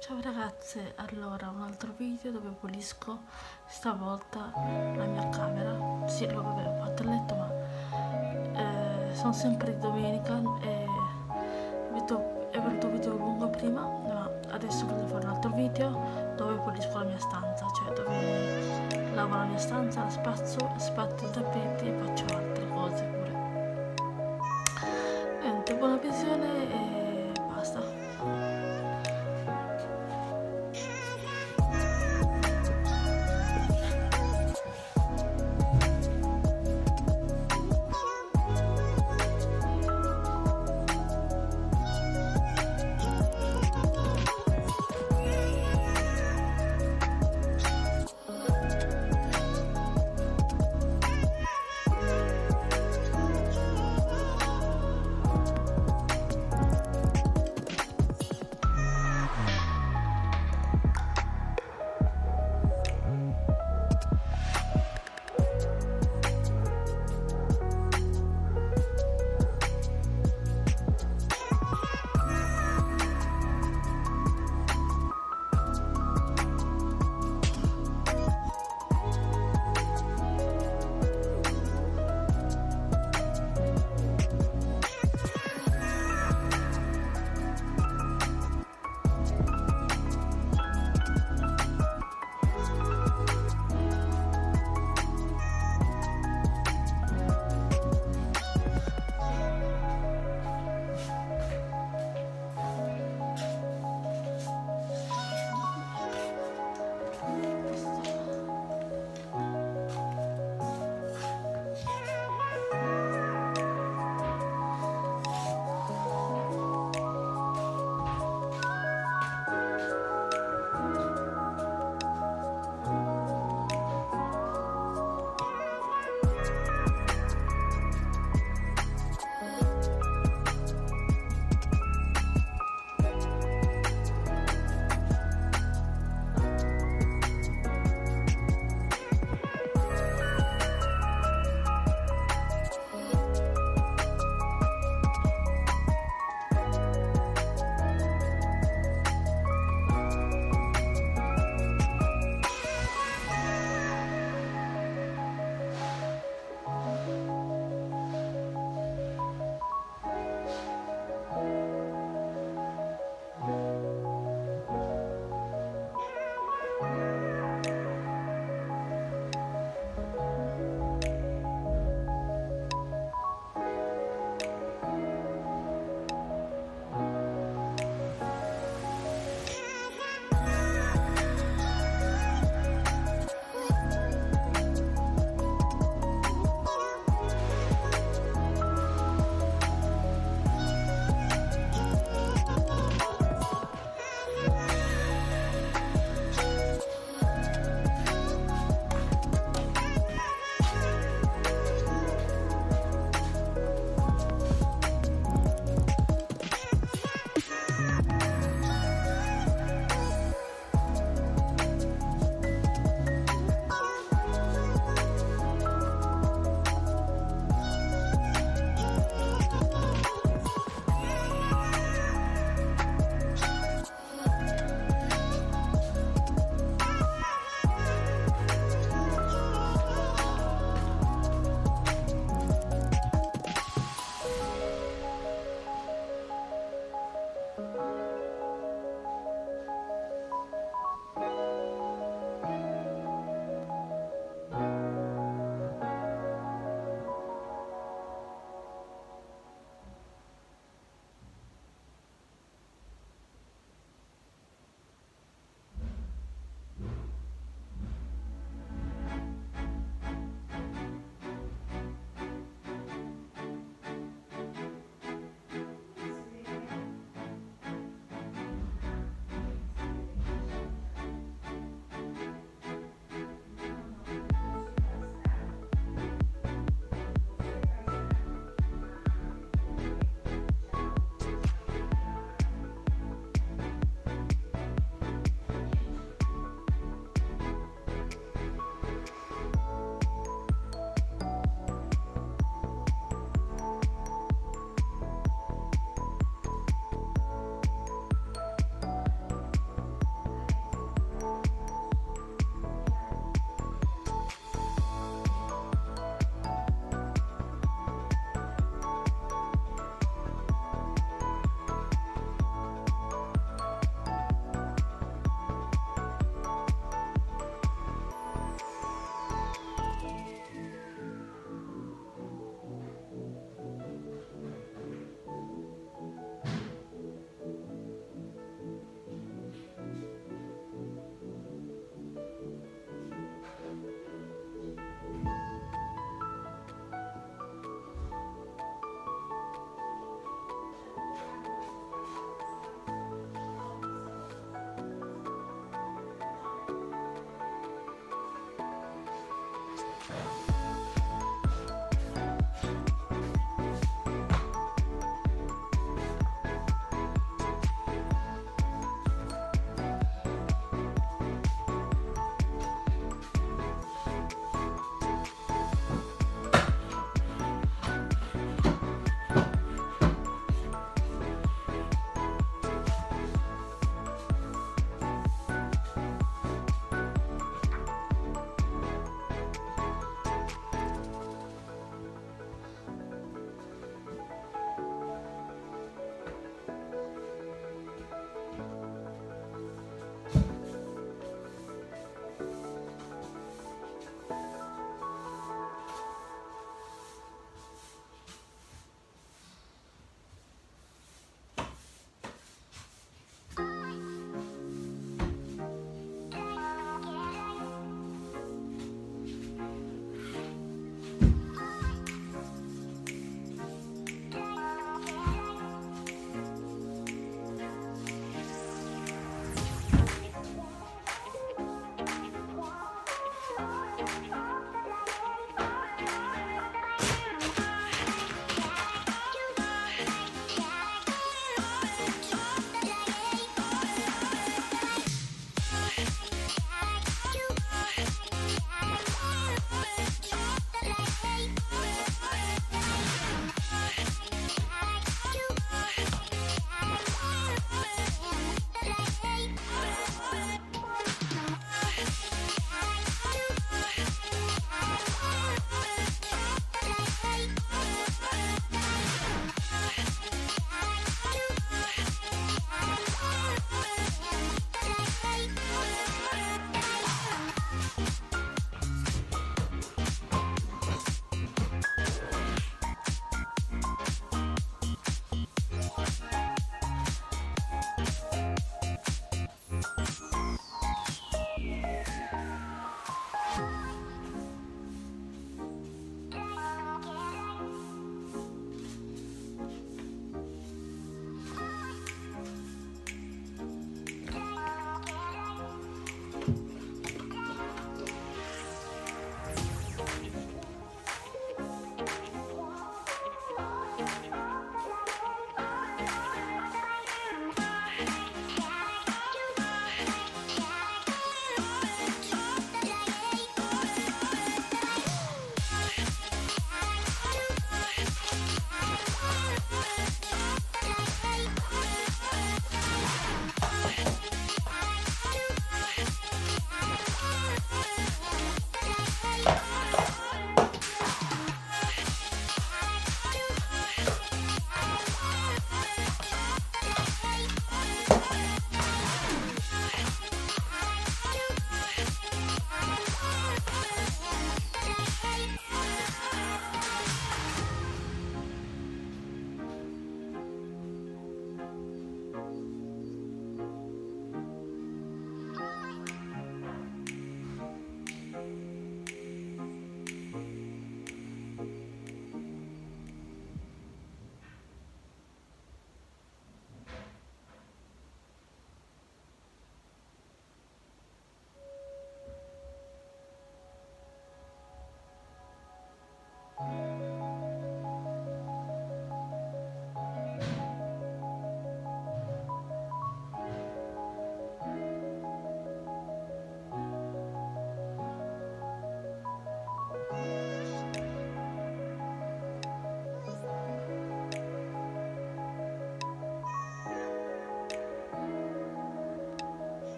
Ciao ragazze, allora un altro video dove pulisco stavolta la mia camera. Sì, vabbè, ho fatto il letto, ma sono sempre di domenica e è venuto un video lungo prima, ma adesso voglio fare un altro video dove pulisco la mia stanza, cioè dove lavo la mia stanza, la spazzo i tappeti e faccio altre cose pure. Niente, buona visione e basta.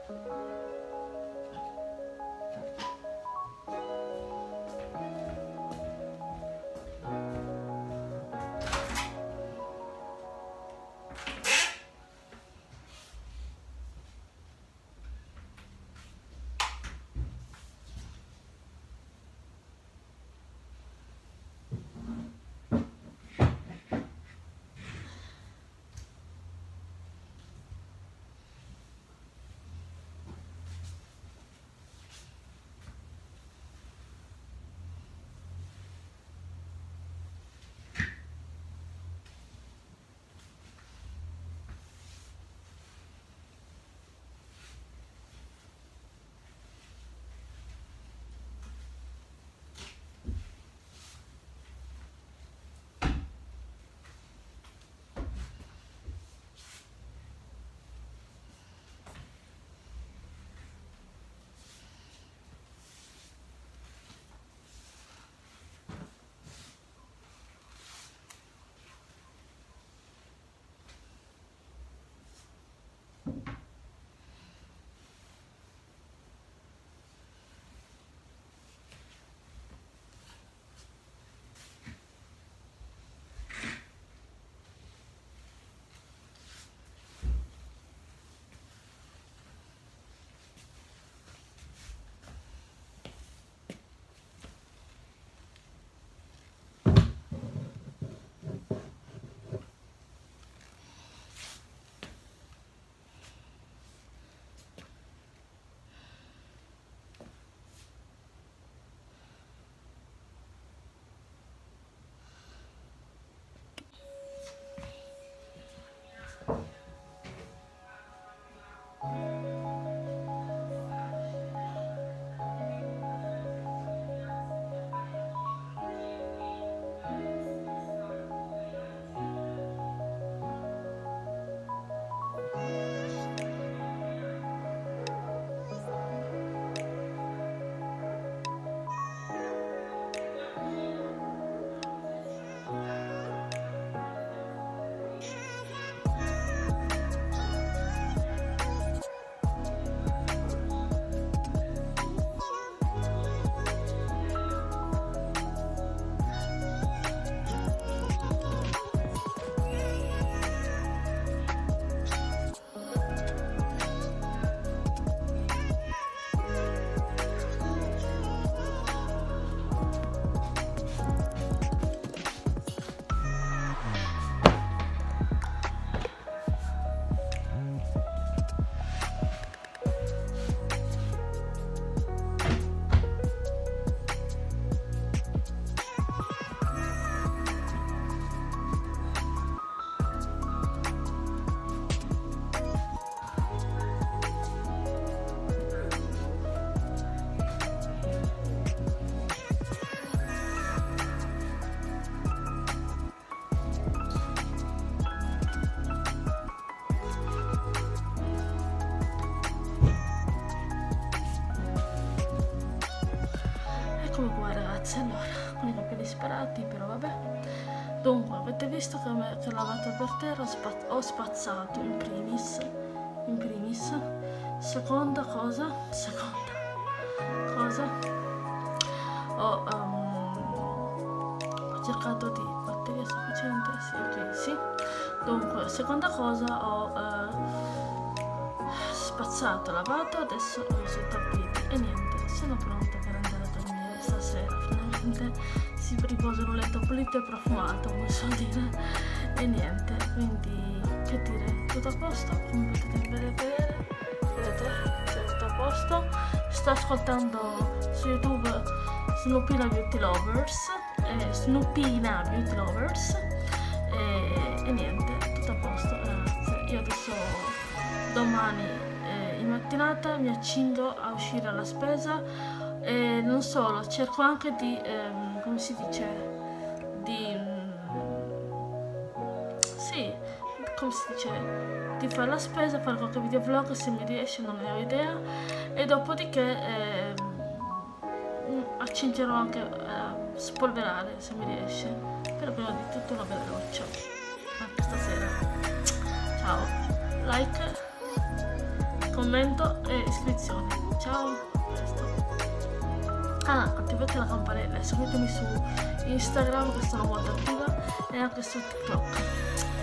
Eccomi qua ragazzi, allora, con i capelli sparati, però vabbè. Dunque, avete visto che ho lavato per terra, ho spazzato in primis. Seconda cosa, ho cercato di batteria sufficiente, sì, ok, sì. Dunque, seconda cosa, ho spazzato, lavato, adesso ho uso i tappeti e niente, sono pronta per andare a dormire stasera. Finalmente si riposa in un letto pulito e profumato, come so dire, e niente, quindi che dire, tutto a posto, come potete vedere, c'è tutto a posto. Sto ascoltando su YouTube Snoopina Beauty Lovers e niente, tutto a posto ragazzi. Io adesso domani in mattinata mi accingo a uscire alla spesa e non solo, cerco anche di come si dice, di fare la spesa, fare qualche videovlog se mi riesce, non ne ho idea, e dopodiché accingerò anche a spolverare se mi riesce, però prima di tutto una bella doccia anche stasera. Ciao, like, commento e iscrizione. Ciao, a presto. Attivate la campanella e seguitemi su Instagram che sono molto attiva e anche su TikTok.